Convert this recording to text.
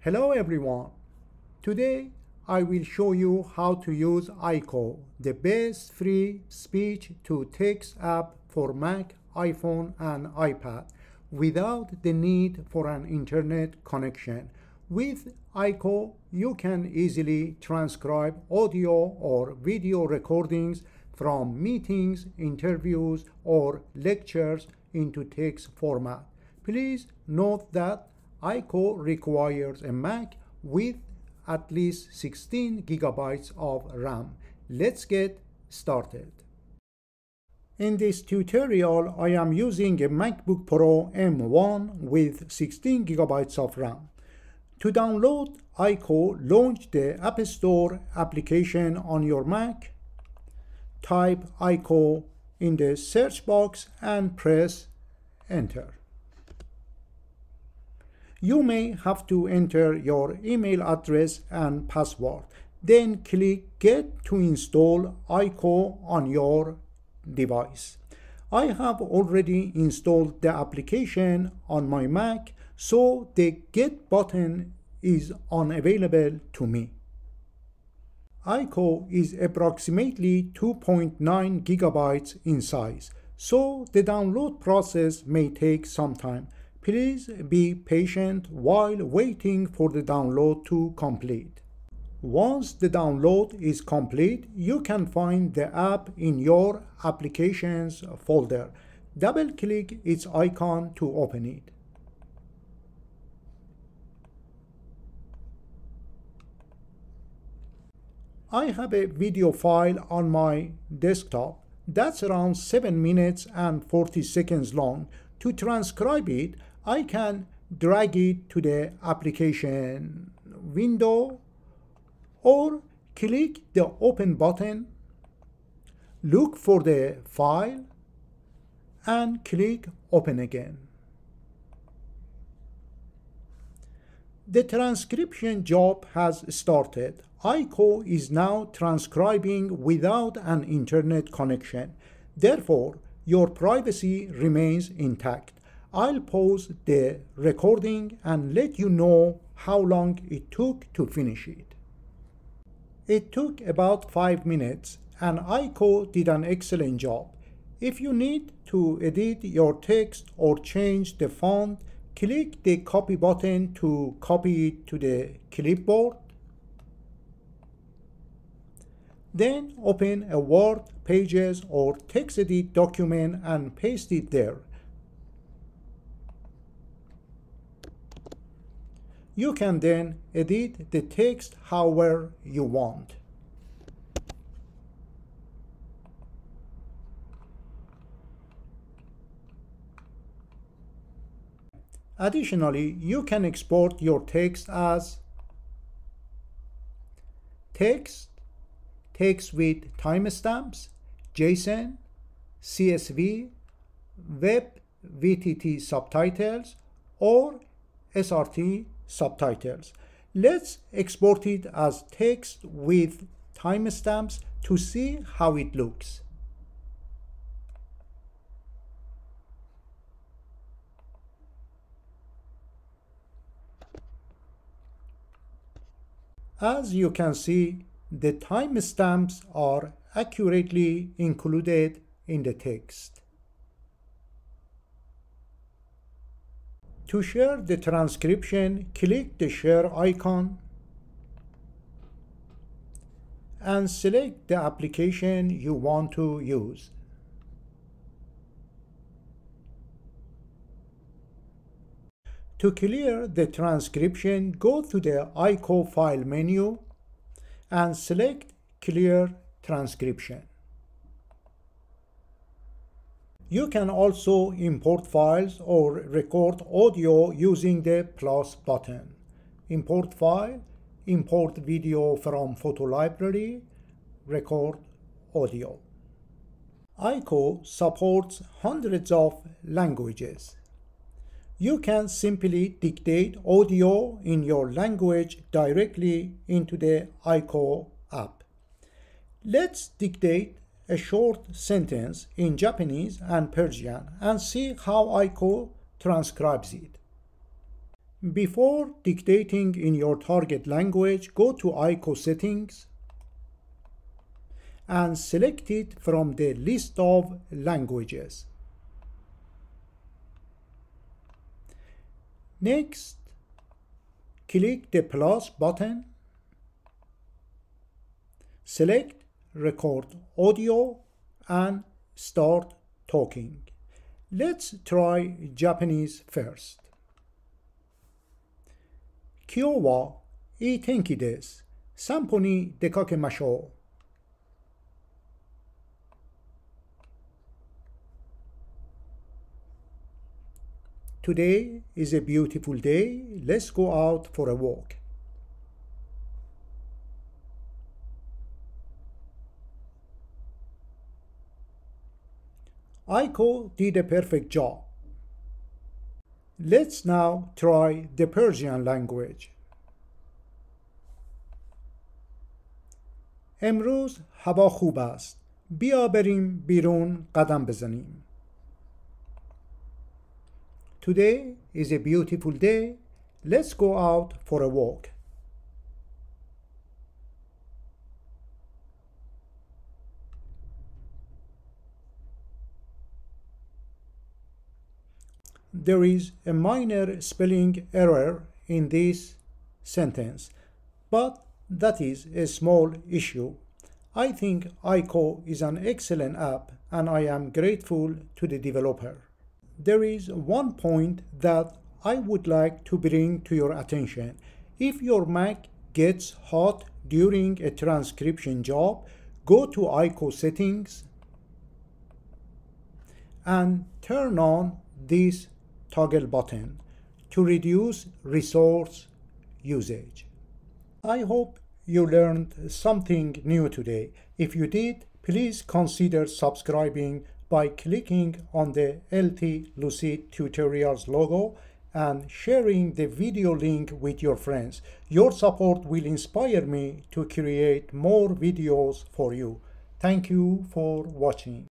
Hello everyone. Today I will show you how to use AiKo, the best free speech-to-text app for Mac, iPhone and iPad without the need for an internet connection. With AiKo, you can easily transcribe audio or video recordings from meetings, interviews or lectures into text format. Please note that AiKo requires a Mac with at least 16 gigabytes of RAM. Let's get started. In this tutorial, I am using a MacBook Pro M1 with 16 gigabytes of RAM. To download AiKo, launch the App Store application on your Mac. Type AiKo in the search box and press Enter. You may have to enter your email address and password. Then click Get to install AiKo on your device. I have already installed the application on my Mac, so the Get button is unavailable to me. AiKo is approximately 2.9 gigabytes in size, so the download process may take some time. Please be patient while waiting for the download to complete. Once the download is complete, you can find the app in your Applications folder. Double-click its icon to open it. I have a video file on my desktop that's around 7 minutes and 40 seconds long. To transcribe it, I can drag it to the application window or click the Open button, look for the file, and click Open again. The transcription job has started. AiKo is now transcribing without an internet connection. Therefore, your privacy remains intact. I'll pause the recording and let you know how long it took to finish it. It took about 5 minutes and AiKo did an excellent job. If you need to edit your text or change the font, click the copy button to copy it to the clipboard. Then open a Word, Pages or TextEdit document and paste it there. You can then edit the text however you want. Additionally, you can export your text as text with timestamps, Json, CSV, web VTT subtitles, or SRT subtitles. Let's export it as text with timestamps to see how it looks. As you can see, the timestamps are accurately included in the text. To share the transcription, click the share icon and select the application you want to use. To clear the transcription, go to the AiKo file menu and select Clear Transcription. You can also import files or record audio using the plus button. Import file, import video from photo library, record audio. AiKo supports hundreds of languages. You can simply dictate audio in your language directly into the AiKo app. Let's dictate a short sentence in Japanese and Persian and see how AiKo transcribes it. Before dictating in your target language, go to AiKo settings and select it from the list of languages. Next, click the plus button, select record audio and start talking. Let's try Japanese first. 今日はいい天気です。散歩に出かけましょう。Today is a beautiful day. Let's go out for a walk. AiKo did a perfect job. Let's now try the Persian language. امروز هوا خوب است. بیا بریم بیرون قدم بزنیم. Today is a beautiful day. Let's go out for a walk. There is a minor spelling error in this sentence, but that is a small issue. I think AiKo is an excellent app and I am grateful to the developer. There is one point that I would like to bring to your attention. If your Mac gets hot during a transcription job, go to AiKo settings and turn on this toggle button to reduce resource usage. I hope you learned something new today. If you did, please consider subscribing by clicking on the LT Lucid Tutorials logo and sharing the video link with your friends. Your support will inspire me to create more videos for you. Thank you for watching.